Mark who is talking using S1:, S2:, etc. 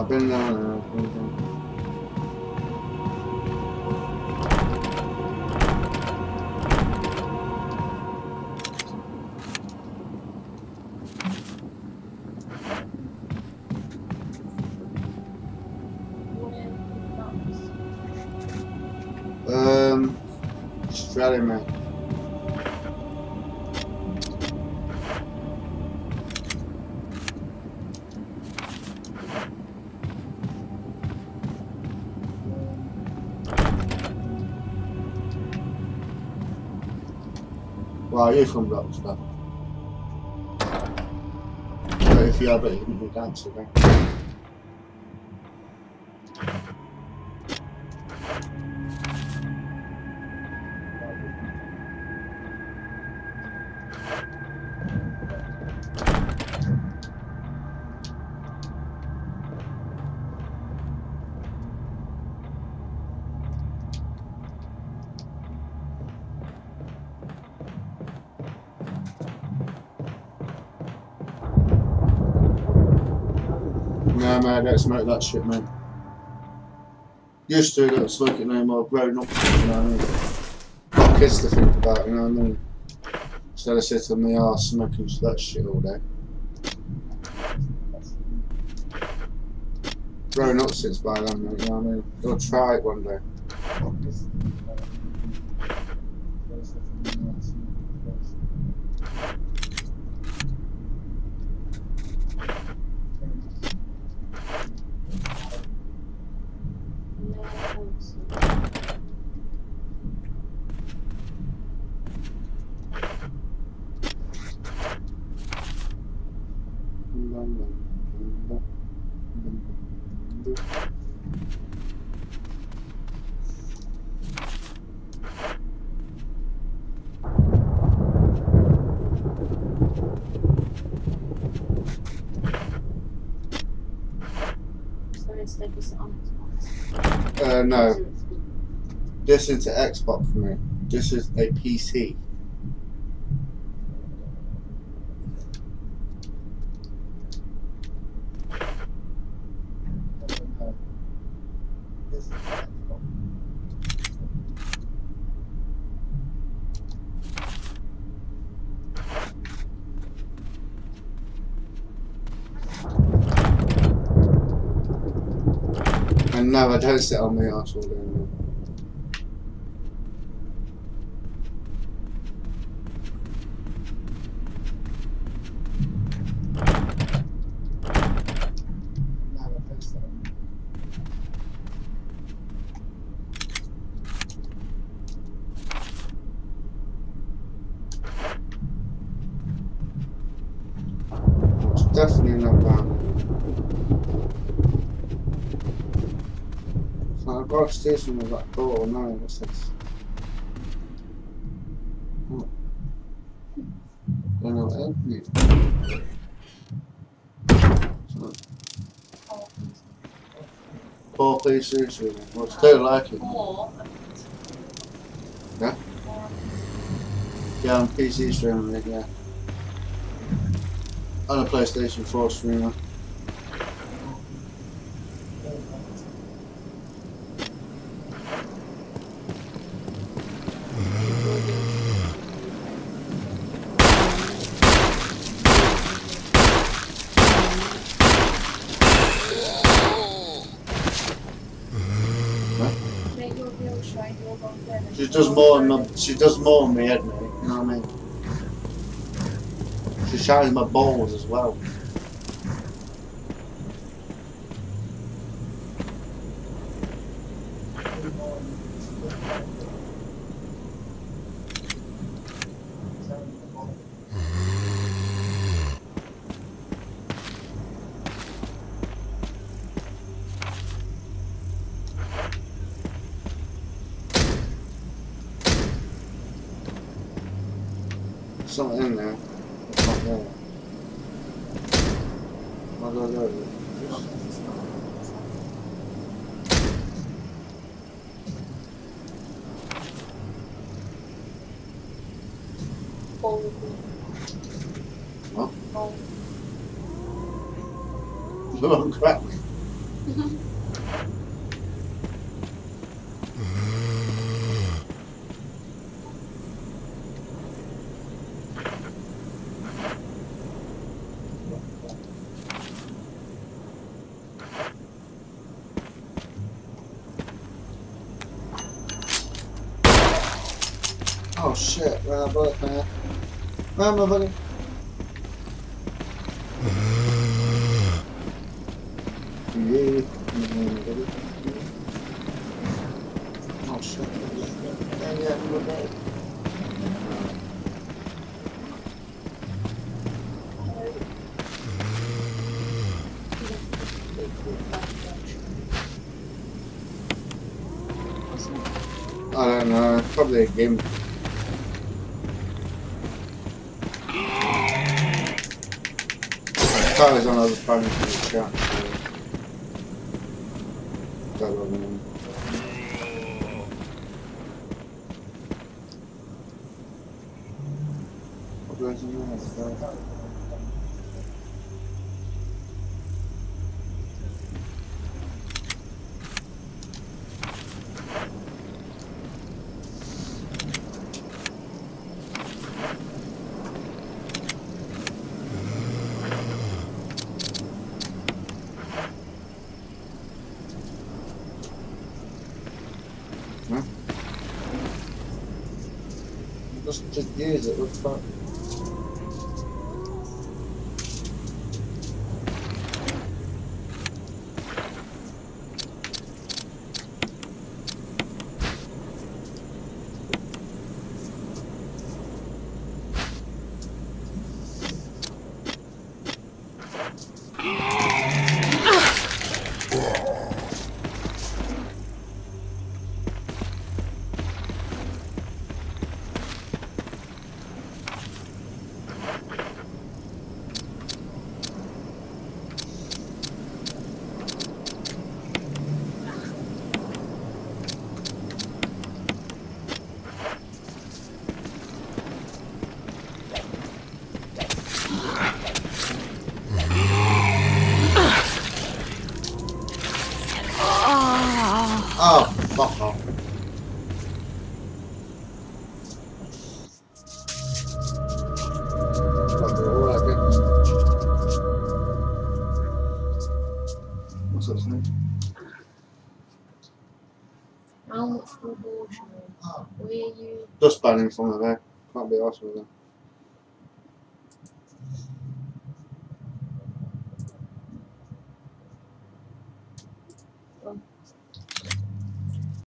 S1: been there. Australia, man. Wow, you're from Rockstar. But if you have it, you can be dancing, right? No, man, don't smoke that shit, man. Used to, don't smoke it no more. Grown up, you know what I mean? Got kids to think about, you know what I mean? Instead of sitting on the arse smoking that shit all day. Grown up since by then, mate, you know what I mean? You'll try it one day. No. This is an Xbox for me. This is a PC. And no, I don't sit on my arse all day anymore. It's definitely not bad. I've got a station with that door now, what's this? Oh. Don't know what else you need. Four pieces, really. Well, I still like it. Yeah? Yeah, on PC streaming it, yeah. On a PlayStation 4 streamer. She does more than me, head, mate. You know what I mean? She shines my balls as well. Something in there. It's not there. I'll go there. What? Long crack. Oh shit, where that bullet man? Where am I buddy? Yeah. Oh shit. Yeah, we're dead. I don't know, probably a game. Tyler's on other phone in the chat, so don't know. What goes on there? Huh? Just use it, what the fuck? Oh, fuck off. What's that saying?
S2: How much proportion were you?
S1: Just banning from the there. Can't be arsed with them.